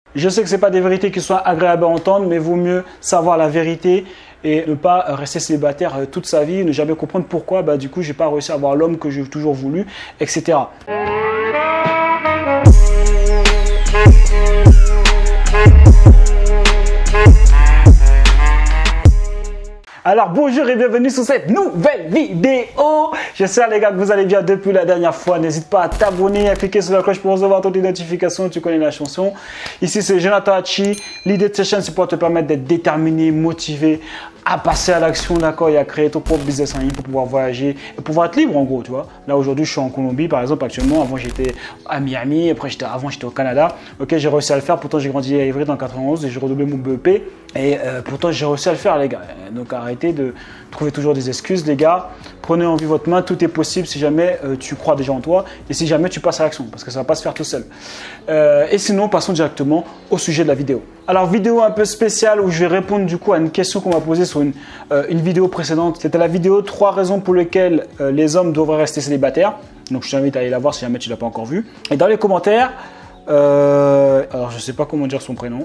Je sais que ce n'est pas des vérités qui sont agréables à entendre, mais vaut mieux savoir la vérité et ne pas rester célibataire toute sa vie, ne jamais comprendre pourquoi du coup j'ai pas réussi à avoir l'homme que j'ai toujours voulu, etc. Alors bonjour et bienvenue sur cette nouvelle vidéo. J'espère les gars que vous allez bien depuis la dernière fois. N'hésite pas à t'abonner, à cliquer sur la cloche pour recevoir toutes les notifications. Tu connais la chanson. Ici c'est Jonathan Hachi. L'idée de cette chaîne c'est pour te permettre d'être déterminé, motivé, à passer à l'action, d'accord, et à créer ton propre business en ligne pour pouvoir voyager et pouvoir être libre en gros, tu vois. Là aujourd'hui je suis en Colombie par exemple actuellement. Avant j'étais à Miami, après j'étais au Canada. Ok, j'ai réussi à le faire. Pourtant j'ai grandi à Ivry dans 91 et j'ai redoublé mon BEP. Et pourtant j'ai réussi à le faire les gars. Donc arrêtez de trouver toujours des excuses les gars. Prenez en vie votre main, tout est possible si jamais tu crois déjà en toi et si jamais tu passes à l'action parce que ça va pas se faire tout seul. Et sinon passons directement au sujet de la vidéo. Alors vidéo un peu spéciale où je vais répondre du coup à une question qu'on m'a posée sur une vidéo précédente. C'était la vidéo 3 raisons pour lesquelles les hommes devraient rester célibataires. Donc je t'invite à aller la voir si jamais tu ne l'as pas encore vue. Et dans les commentaires, alors je sais pas comment dire son prénom.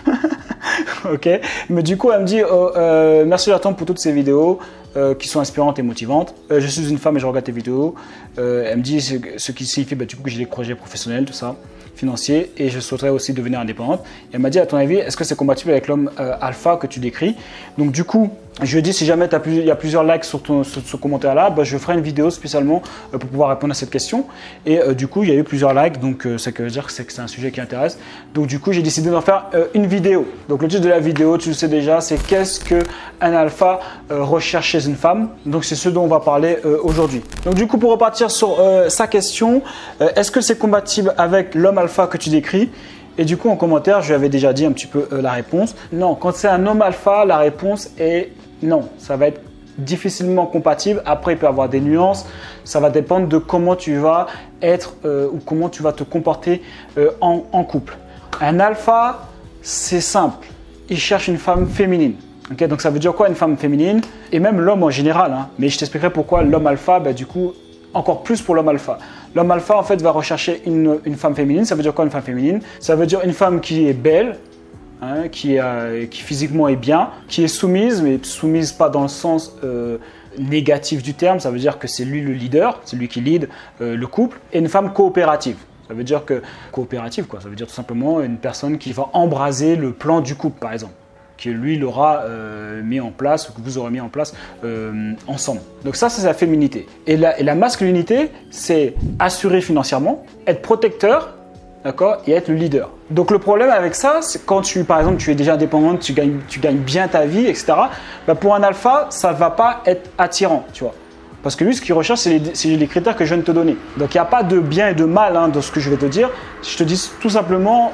Ok, mais du coup elle me dit merci Jonathan pour toutes ces vidéos qui sont inspirantes et motivantes. Je suis une femme et je regarde tes vidéos. Elle me dit ce qui signifie du coup que j'ai des projets professionnels, tout ça, financiers, et je souhaiterais aussi devenir indépendante. Et elle m'a dit à ton avis, est-ce que c'est compatible avec l'homme alpha que tu décris? Donc du coup, je lui ai dit si jamais il y a plusieurs likes sur ce commentaire-là, je ferai une vidéo spécialement pour pouvoir répondre à cette question. Et du coup, il y a eu plusieurs likes, donc ça veut dire que c'est un sujet qui intéresse. Donc du coup, j'ai décidé d'en faire une vidéo. Donc le titre de la vidéo, tu le sais déjà, c'est qu'est-ce qu'un alpha recherche chez une femme. Donc c'est ce dont on va parler aujourd'hui. Donc du coup, pour repartir sur sa question, est-ce que c'est compatible avec l'homme alpha que tu décris? Et du coup, en commentaire, je lui avais déjà dit un petit peu la réponse. Non, quand c'est un homme alpha, la réponse est non. Ça va être difficilement compatible. Après, il peut y avoir des nuances. Ça va dépendre de comment tu vas être ou comment tu vas te comporter en couple. Un alpha, c'est simple. Il cherche une femme féminine. Okay, donc ça veut dire quoi une femme féminine? Et même l'homme en général. Hein. Mais je t'expliquerai pourquoi l'homme alpha, du coup, encore plus pour l'homme alpha. L'homme alpha, en fait, va rechercher une femme féminine. Ça veut dire quoi une femme féminine? Ça veut dire une femme qui est belle, hein, qui physiquement est bien, qui est soumise, mais soumise pas dans le sens négatif du terme. Ça veut dire que c'est lui le leader, c'est lui qui lead le couple. Et une femme coopérative. Ça veut dire que coopérative, quoi. Ça veut dire tout simplement une personne qui va embraser le plan du couple, par exemple, que lui l'aura mis en place ou que vous aurez mis en place ensemble. Donc ça, c'est la féminité. Et la masculinité, c'est assurer financièrement, être protecteur, d'accord, et être le leader. Donc le problème avec ça, c'est quand par exemple, tu es déjà indépendante, tu gagnes bien ta vie, etc. Pour un alpha, ça ne va pas être attirant, tu vois. Parce que lui, ce qu'il recherche, c'est les critères que je viens de te donner. Donc il n'y a pas de bien et de mal dans ce que je vais te dire. Je te dis tout simplement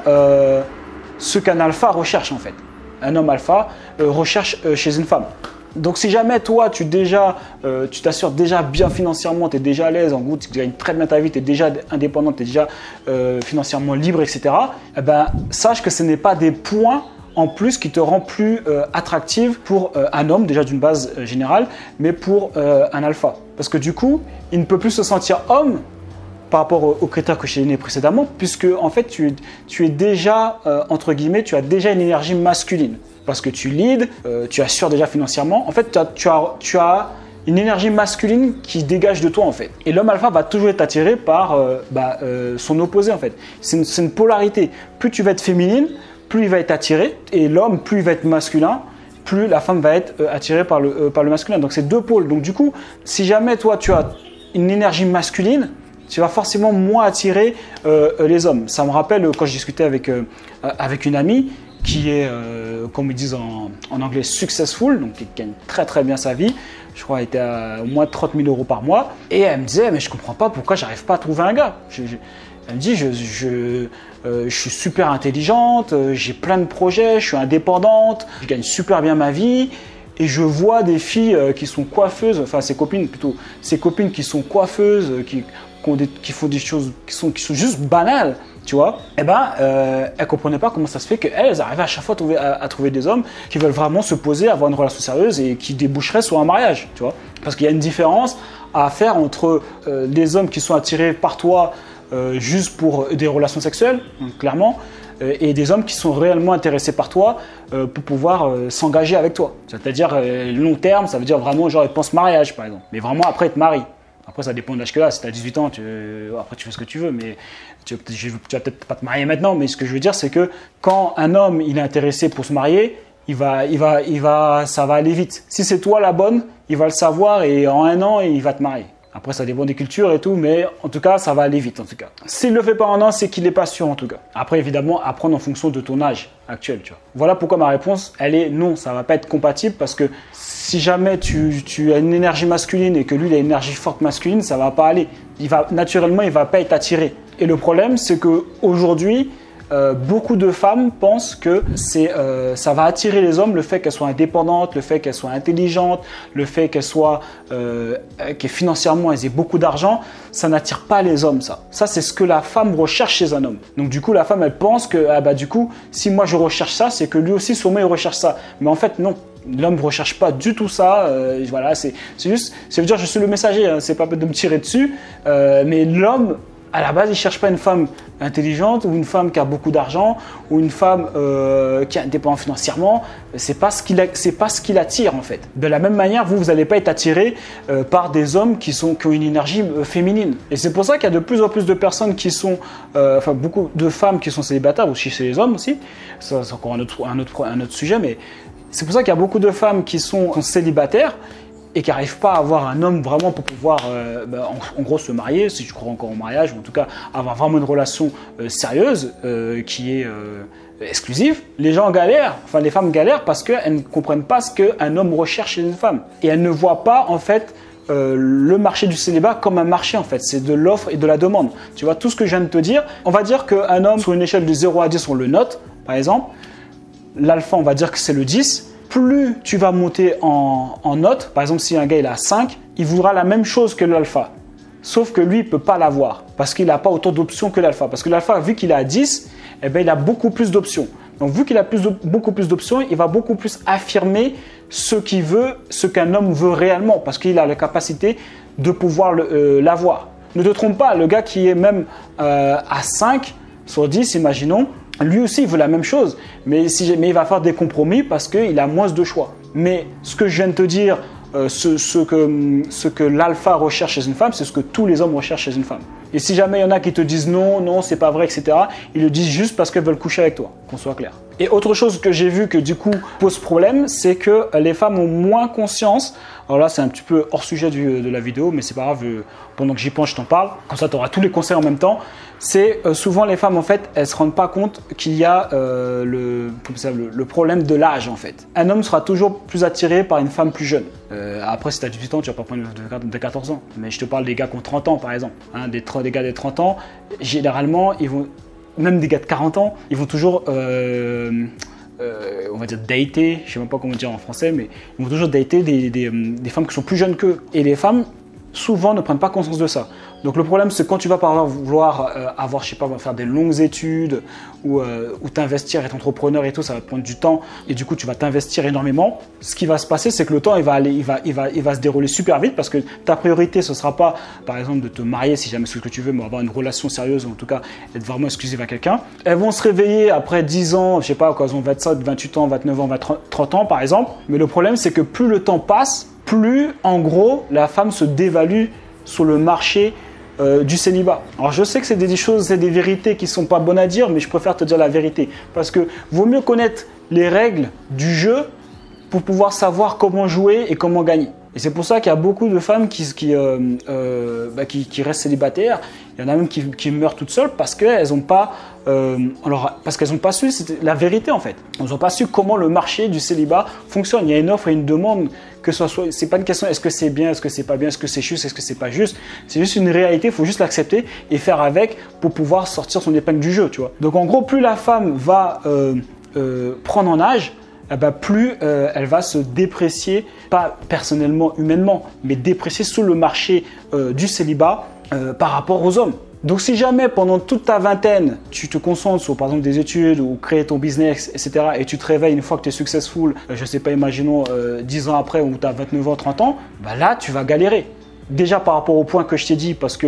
ce qu'un alpha recherche en fait. Un homme alpha recherche chez une femme. Donc si jamais toi tu t'assures déjà bien financièrement, tu es déjà à l'aise, en gros tu gagnes très bien ta vie, tu es déjà indépendante, tu es déjà financièrement libre, etc. Sache que ce n'est pas des points en plus qui te rend plus attractive pour un homme, déjà d'une base générale, mais pour un alpha. Parce que du coup, il ne peut plus se sentir homme par rapport aux critères que je t'ai donnés précédemment, puisque en fait tu es déjà, entre guillemets, tu as déjà une énergie masculine. Parce que tu leads, tu assures déjà financièrement. En fait, tu as une énergie masculine qui dégage de toi en fait. Et l'homme alpha va toujours être attiré par son opposé en fait. C'est une polarité. Plus tu vas être féminine, plus il va être attiré. Et l'homme, plus il va être masculin, plus la femme va être attirée par le masculin. Donc c'est deux pôles. Donc du coup, si jamais toi tu as une énergie masculine, tu vas forcément moins attirer les hommes. Ça me rappelle quand je discutais avec une amie qui est, comme ils disent en anglais, successful, donc qui gagne très très bien sa vie. Je crois qu'elle était à au moins 30 000 € par mois. Et elle me disait, mais je ne comprends pas pourquoi j'arrive pas à trouver un gars. Elle me dit, je suis super intelligente, j'ai plein de projets, je suis indépendante, je gagne super bien ma vie. Et je vois des filles qui sont coiffeuses, enfin ses copines qui sont coiffeuses, qui font des choses qui sont juste banales, tu vois. Elle ne comprenait pas comment ça se fait qu'elles arrivaient à chaque fois à trouver des hommes qui veulent vraiment se poser, avoir une relation sérieuse et qui déboucheraient sur un mariage, tu vois. Parce qu'il y a une différence à faire entre les hommes qui sont attirés par toi juste pour des relations sexuelles, donc, clairement, et des hommes qui sont réellement intéressés par toi pour pouvoir s'engager avec toi. C'est-à-dire long terme, ça veut dire vraiment genre ils pensent mariage par exemple, mais vraiment après ils te marient. Après ça dépend de l'âge que là, si tu as 18 ans, après tu fais ce que tu veux, mais tu vas peut-être pas te marier maintenant, mais ce que je veux dire c'est que quand un homme il est intéressé pour se marier, ça va aller vite. Si c'est toi la bonne, il va le savoir et en 1 an, il va te marier. Après, ça dépend des cultures et tout, mais en tout cas, ça va aller vite en tout cas. S'il ne le fait pas en 1 an, c'est qu'il n'est pas sûr en tout cas. Après, évidemment, apprendre en fonction de ton âge actuel, tu vois. Voilà pourquoi ma réponse, elle est non, ça ne va pas être compatible parce que si jamais tu as une énergie masculine et que lui, il a une énergie forte masculine, ça ne va pas aller. Naturellement, il ne va pas être attiré. Et le problème, c'est qu'aujourd'hui, beaucoup de femmes pensent que ça va attirer les hommes, le fait qu'elles soient indépendantes, le fait qu'elles soient intelligentes, le fait qu'elles soient que financièrement elles aient beaucoup d'argent, ça n'attire pas les hommes ça. Ça c'est ce que la femme recherche chez un homme. Donc du coup la femme elle pense que du coup si moi je recherche ça, c'est que lui aussi sûrement il recherche ça. Mais en fait non. L'homme ne recherche pas du tout ça, voilà, c'est juste, ça veut dire je suis le messager, hein, c'est pas de me tirer dessus, mais l'homme à la base, il ne cherche pas une femme intelligente ou une femme qui a beaucoup d'argent ou une femme qui est indépendante financièrement. C'est pas ce qui l'attire en fait. De la même manière, vous n'allez pas être attiré par des hommes qui ont une énergie féminine. Et c'est pour ça qu'il y a de plus en plus de personnes qui sont, beaucoup de femmes qui sont célibataires, aussi chez les hommes aussi. Ça, c'est encore un autre sujet, mais c'est pour ça qu'il y a beaucoup de femmes qui sont célibataires et qui n'arrivent pas à avoir un homme vraiment pour pouvoir, en gros, se marier, si tu crois encore au mariage, ou en tout cas avoir vraiment une relation sérieuse qui est exclusive. Les gens galèrent, enfin les femmes galèrent parce qu'elles ne comprennent pas ce qu'un homme recherche chez une femme. Et elles ne voient pas en fait le marché du célibat comme un marché en fait, c'est de l'offre et de la demande. Tu vois, tout ce que je viens de te dire, on va dire qu'un homme sur une échelle de 0 à 10, on le note, par exemple, l'alpha on va dire que c'est le 10, plus tu vas monter en note, par exemple si un gars il a 5, il voudra la même chose que l'alpha. Sauf que lui, il ne peut pas l'avoir parce qu'il n'a pas autant d'options que l'alpha. Parce que l'alpha, vu qu'il est à 10, eh ben, il a beaucoup plus d'options. Donc vu qu'il a beaucoup plus d'options, il va beaucoup plus affirmer ce qu'il veut, ce qu'un homme veut réellement. Parce qu'il a la capacité de pouvoir l'avoir. Ne te trompe pas, le gars qui est même à 5 sur 10, imaginons, lui aussi, il veut la même chose, mais il va faire des compromis parce qu'il a moins de choix. Mais ce que je viens de te dire, ce que l'alpha recherche chez une femme, c'est ce que tous les hommes recherchent chez une femme. Et si jamais il y en a qui te disent non, non, c'est pas vrai, etc., ils le disent juste parce qu'ils veulent coucher avec toi, qu'on soit clair. Et autre chose que j'ai vu que du coup pose problème, c'est que les femmes ont moins conscience. Alors là, c'est un petit peu hors sujet de la vidéo, mais c'est pas grave, pendant que j'y pense, je t'en parle. Comme ça, tu auras tous les conseils en même temps. C'est souvent les femmes, en fait, elles ne se rendent pas compte qu'il y a le problème de l'âge, en fait. Un homme sera toujours plus attiré par une femme plus jeune. Après, si tu as 18 ans, tu ne vas pas prendre de 14 ans. Mais je te parle des gars qui ont 30 ans, par exemple. Hein, des gars de 30 ans, généralement, ils vont, même des gars de 40 ans, ils vont toujours... on va dire dater, je sais même pas comment dire en français, mais ils vont toujours dater des femmes qui sont plus jeunes qu'eux. Et les femmes, souvent, ne prennent pas conscience de ça. Donc le problème, c'est quand tu vas par exemple vouloir avoir, je sais pas, faire des longues études ou t'investir, être entrepreneur et tout, ça va te prendre du temps et du coup tu vas t'investir énormément. Ce qui va se passer, c'est que le temps il va se dérouler super vite parce que ta priorité ce sera pas, par exemple, de te marier si jamais c'est ce que tu veux, mais avoir une relation sérieuse ou en tout cas être vraiment exclusive à quelqu'un. Elles vont se réveiller après 10 ans, je sais pas, quand elles ont 27, 28 ans, 29 ans, 30 ans par exemple. Mais le problème, c'est que plus le temps passe, plus en gros la femme se dévalue sur le marché du célibat. Alors je sais que c'est des choses, c'est des vérités qui sont pas bonnes à dire, mais je préfère te dire la vérité parce que vaut mieux connaître les règles du jeu pour pouvoir savoir comment jouer et comment gagner. Et c'est pour ça qu'il y a beaucoup de femmes qui restent célibataires. Il y en a même qui meurent toutes seules parce qu'elles n'ont pas, su, c'était la vérité en fait. Elles n'ont pas su comment le marché du célibat fonctionne. Il y a une offre et une demande, que ce soit, c'est pas une question est-ce que c'est bien, est-ce que c'est pas bien, est-ce que c'est juste, est-ce que c'est pas juste. C'est juste une réalité, il faut juste l'accepter et faire avec pour pouvoir sortir son épingle du jeu, tu vois. Donc en gros, plus la femme va prendre en âge, plus elle va se déprécier, pas personnellement, humainement, mais déprécier sous le marché du célibat par rapport aux hommes. Donc si jamais pendant toute ta vingtaine, tu te concentres sur par exemple des études ou créer ton business, etc. et tu te réveilles une fois que tu es successful, je sais pas, imaginons 10 ans après où tu as 29 ans, 30 ans, là tu vas galérer. Déjà par rapport au point que je t'ai dit, parce que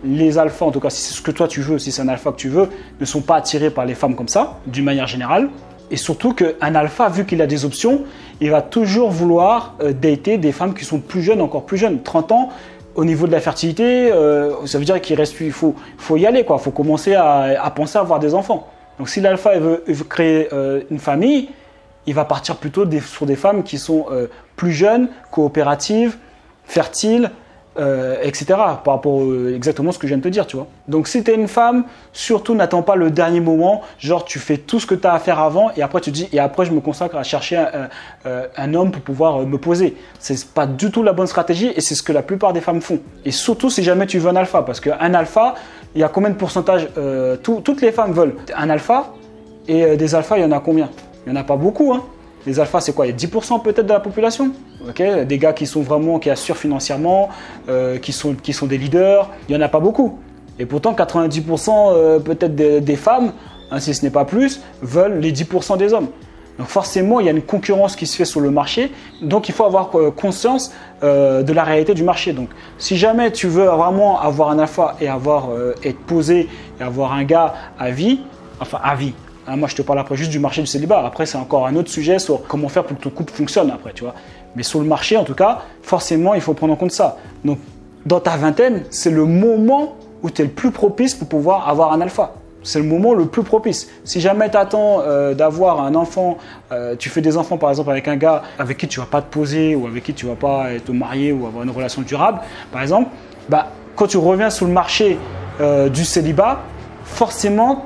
les alphas, en tout cas si c'est ce que toi tu veux, si c'est un alpha que tu veux, ne sont pas attirés par les femmes comme ça, d'une manière générale. Et surtout qu'un alpha, vu qu'il a des options, il va toujours vouloir dater des femmes qui sont plus jeunes, encore plus jeunes. 30 ans, au niveau de la fertilité, ça veut dire qu'il reste, il faut y aller, quoi. Il faut commencer à penser à avoir des enfants. Donc si l'alpha veut créer une famille, il va partir plutôt sur des femmes qui sont plus jeunes, coopératives, fertiles, etc. Par rapport à exactement ce que je viens de te dire, tu vois. Donc si tu es une femme, surtout n'attends pas le dernier moment, genre tu fais tout ce que tu as à faire avant et après tu te dis et après je me consacre à chercher un homme pour pouvoir me poser. C'est pas du tout la bonne stratégie et c'est ce que la plupart des femmes font. Et surtout si jamais tu veux un alpha, parce qu'un alpha, il y a combien de pourcentage toutes les femmes veulent un alpha et des alphas, il y en a combien? Il n'y en a pas beaucoup, hein. Les alphas, c'est quoi? Il y a 10% peut-être de la population, okay, des gars qui sont vraiment, qui assurent financièrement, qui sont des leaders, il n'y en a pas beaucoup. Et pourtant, 90% peut-être des femmes, hein, si ce n'est pas plus, veulent les 10% des hommes. Donc forcément, il y a une concurrence qui se fait sur le marché, donc il faut avoir conscience de la réalité du marché. Donc si jamais tu veux vraiment avoir un alpha et être posé et avoir un gars à vie, enfin à vie, hein, moi, je te parle après juste du marché du célibat. Après, c'est encore un autre sujet sur comment faire pour que ton couple fonctionne après, tu vois. Mais sur le marché, en tout cas, forcément, il faut prendre en compte ça. Donc, dans ta vingtaine, c'est le moment où tu es le plus propice pour pouvoir avoir un alpha. C'est le moment le plus propice. Si jamais tu attends d'avoir un enfant, tu fais des enfants par exemple avec un gars avec qui tu ne vas pas te poser ou avec qui tu ne vas pas te marier ou avoir une relation durable, par exemple, bah, quand tu reviens sur le marché du célibat, forcément,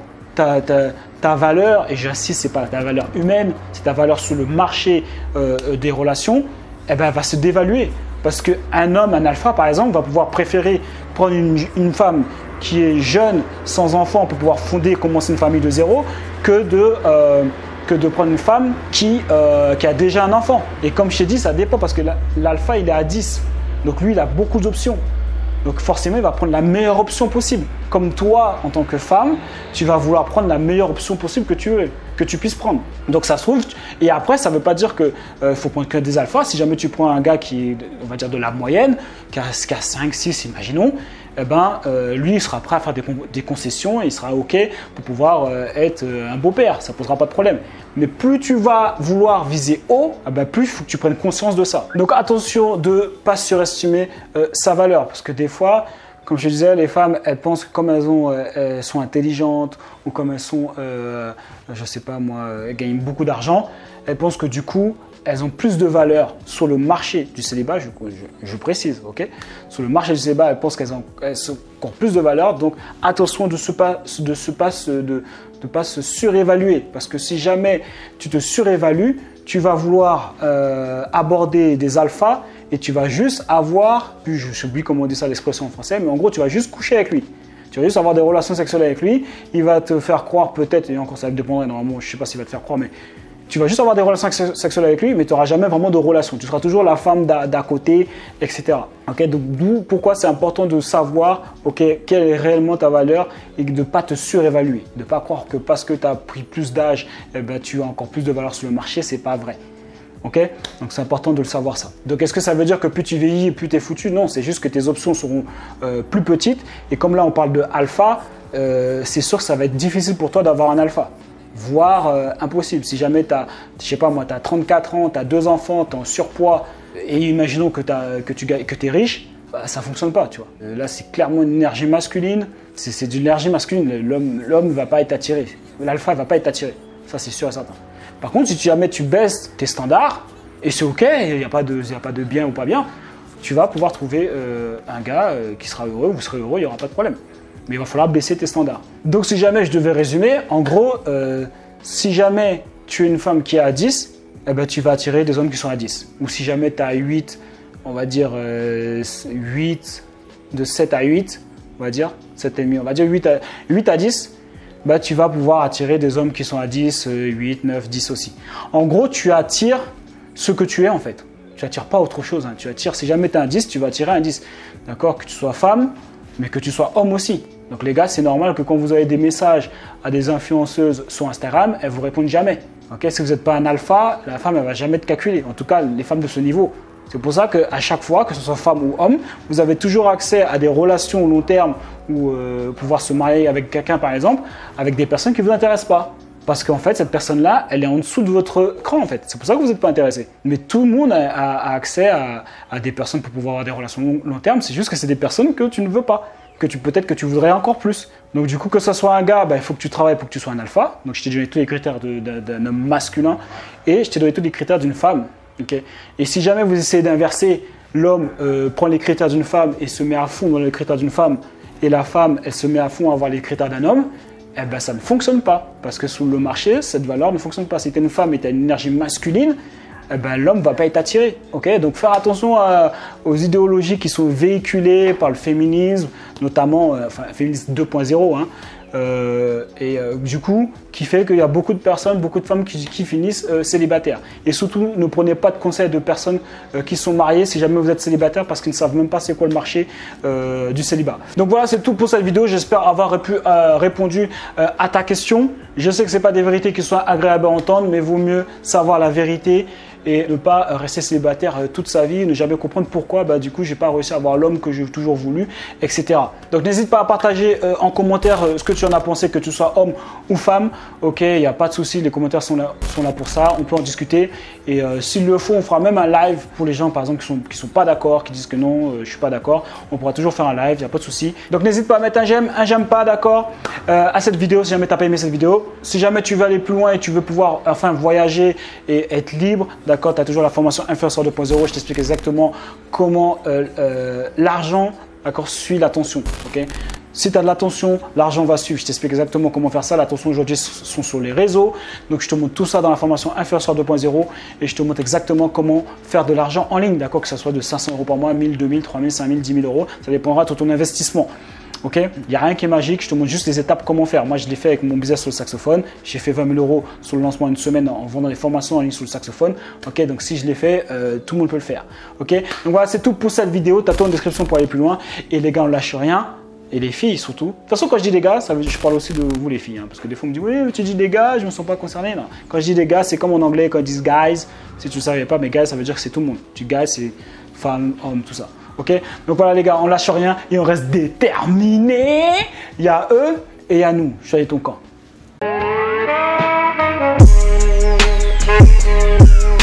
ta valeur, et j'insiste, ce n'est pas ta valeur humaine, c'est ta valeur sur le marché des relations, eh ben, elle va se dévaluer. Parce qu'un homme, un alpha par exemple, va pouvoir préférer prendre une femme qui est jeune, sans enfant, pour pouvoir fonder et commencer une famille de zéro, que de prendre une femme qui a déjà un enfant. Et comme je t'ai dit, ça dépend parce que l'alpha, il est à 10. Donc lui, il a beaucoup d'options. Donc forcément, il va prendre la meilleure option possible. Comme toi, en tant que femme, tu vas vouloir prendre la meilleure option possible que tu puisses prendre. Donc ça se trouve, et après, ça ne veut pas dire qu'il faut prendre que des alphas. Si jamais tu prends un gars qui est, on va dire, de la moyenne, qui a 5, 6, imaginons, eh ben, lui, il sera prêt à faire des concessions et il sera OK pour pouvoir être un beau-père. Ça ne posera pas de problème. Mais plus tu vas vouloir viser haut, eh ben, plus il faut que tu prennes conscience de ça. Donc attention de ne pas surestimer sa valeur. Parce que des fois, comme je disais, les femmes, elles pensent que comme elles sont intelligentes ou comme elles sont, je ne sais pas moi, elles gagnent beaucoup d'argent, elles pensent que du coup, elles ont plus de valeur sur le marché du célibat, je précise, ok? Sur le marché du célibat, elles pensent qu'elles ont encore plus de valeur, donc attention de ne pas se surévaluer, parce que si jamais tu te surévalues, tu vas vouloir aborder des alphas et tu vas juste avoir, j'oublie comment on dit ça l'expression en français, mais en gros, tu vas juste coucher avec lui. Tu vas juste avoir des relations sexuelles avec lui, il va te faire croire peut-être, et encore ça dépendrait normalement, je ne sais pas s'il va te faire croire, mais tu vas juste avoir des relations sexuelles avec lui, mais tu n'auras jamais vraiment de relation. Tu seras toujours la femme d'à côté, etc. Okay, donc d'où pourquoi c'est important de savoir quelle est réellement ta valeur et de ne pas te surévaluer. De ne pas croire que parce que tu as pris plus d'âge, eh ben, tu as encore plus de valeur sur le marché, ce n'est pas vrai. Okay, donc c'est important de le savoir ça. Donc est-ce que ça veut dire que plus tu vieillis, plus tu es foutu? Non, c'est juste que tes options seront plus petites. Et comme là on parle de alpha, c'est sûr que ça va être difficile pour toi d'avoir un alpha. Voire impossible. Si jamais tu as, je sais pas moi, tu as 34 ans, tu as 2 enfants, tu es en surpoids et imaginons que tu es riche, bah, ça ne fonctionne pas, tu vois. Là, c'est clairement une énergie masculine, c'est de l'énergie masculine. L'homme ne va pas être attiré, l'alpha ne va pas être attiré, ça c'est sûr et certain. Par contre, si jamais tu baisses tes standards, et c'est ok, il n'y a pas de bien ou pas bien, tu vas pouvoir trouver un gars qui sera heureux, vous serez heureux, il n'y aura pas de problème. Mais il va falloir baisser tes standards. Donc si jamais je devais résumer, en gros, si jamais tu es une femme qui est à 10, eh ben, tu vas attirer des hommes qui sont à 10. Ou si jamais tu as 8, on va dire 8, de 7 à 8, on va dire 7,5, on va dire 8 à 10, bah, tu vas pouvoir attirer des hommes qui sont à 10, 8, 9, 10 aussi. En gros, tu attires ce que tu es en fait. Tu n'attires pas autre chose. Hein. Tu attires, si jamais tu as un 10, tu vas attirer un 10. D'accord? Que tu sois femme, mais que tu sois homme aussi. Donc les gars, c'est normal que quand vous avez des messages à des influenceuses sur Instagram, elles ne vous répondent jamais. Okay, si vous n'êtes pas un alpha, la femme, elle ne va jamais te calculer. En tout cas, les femmes de ce niveau. C'est pour ça qu'à chaque fois, que ce soit femme ou homme, vous avez toujours accès à des relations au long terme ou pouvoir se marier avec quelqu'un par exemple, avec des personnes qui ne vous intéressent pas. Parce qu'en fait, cette personne-là, elle est en dessous de votre cran en fait. C'est pour ça que vous n'êtes pas intéressé. Mais tout le monde a accès à des personnes pour pouvoir avoir des relations long terme. C'est juste que c'est des personnes que tu ne veux pas. Peut-être que tu voudrais encore plus. Donc du coup, que ce soit un gars, il faut que tu travailles pour que tu sois un alpha. Donc je t'ai donné tous les critères d'un homme masculin et je t'ai donné tous les critères d'une femme. Okay. Et si jamais vous essayez d'inverser, l'homme prend les critères d'une femme et se met à fond dans les critères d'une femme, et la femme, elle se met à fond à avoir les critères d'un homme, eh ben ça ne fonctionne pas. Parce que sous le marché, cette valeur ne fonctionne pas. Si tu es une femme et tu as une énergie masculine, eh ben, l'homme ne va pas être attiré. Okay. Donc faire attention aux idéologies qui sont véhiculées par le féminisme, notamment féminisme 2.0, hein, du coup, qui fait qu'il y a beaucoup de personnes, beaucoup de femmes qui finissent célibataires. Et surtout, ne prenez pas de conseils de personnes qui sont mariées si jamais vous êtes célibataire parce qu'ils ne savent même pas c'est quoi le marché du célibat. Donc voilà, c'est tout pour cette vidéo. J'espère avoir pu répondu à ta question. Je sais que ce n'est pas des vérités qui sont agréables à entendre, mais vaut mieux savoir la vérité et ne pas rester célibataire toute sa vie, ne jamais comprendre pourquoi du coup j'ai pas réussi à avoir l'homme que j'ai toujours voulu, etc. Donc n'hésite pas à partager en commentaire ce que tu en as pensé, que tu sois homme ou femme. Ok, il n'y a pas de souci, les commentaires sont là pour ça, on peut en discuter et s'il le faut, on fera même un live pour les gens par exemple qui sont pas d'accord, qui disent que non, je suis pas d'accord, on pourra toujours faire un live, il n'y a pas de souci. Donc n'hésite pas à mettre un j'aime pas d'accord à cette vidéo si jamais tu n'as pas aimé cette vidéo. Si jamais tu veux aller plus loin et tu veux pouvoir voyager et être libre, d'accord, tu as toujours la formation Influenceur 2.0, je t'explique exactement comment l'argent suit l'attention. Okay. Si tu as de l'attention, l'argent va suivre. Je t'explique exactement comment faire ça. L'attention aujourd'hui sont sur les réseaux. Donc je te montre tout ça dans la formation Influenceur 2.0 et je te montre exactement comment faire de l'argent en ligne, d'accord, que ce soit de 500 € par mois, 1000, 2000, 3000, 5000, 10 000 €. Ça dépendra de ton investissement. Ok, il n'y a rien qui est magique, je te montre juste les étapes comment faire. Moi, je l'ai fait avec mon business sur le saxophone. J'ai fait 20 000 € sur le lancement d'une semaine en vendant des formations en ligne sur le saxophone. Ok, donc si je l'ai fait, tout le monde peut le faire. Ok, donc voilà, c'est tout pour cette vidéo. Tu as tout en description pour aller plus loin. Et les gars, on ne lâche rien. Et les filles surtout. De toute façon, quand je dis les gars, je parle aussi de vous les filles. Hein, parce que des fois, on me dit, oui, tu dis les gars, je ne me sens pas concerné. Non. Quand je dis les gars, c'est comme en anglais, quand ils disent guys. Si tu ne savais pas, mais guys, ça veut dire que c'est tout le monde. Tu guys, c'est femme, homme, tout ça. Ok, donc voilà les gars, on lâche rien et on reste déterminés. Il y a eux et il y a nous. Choisis ton camp.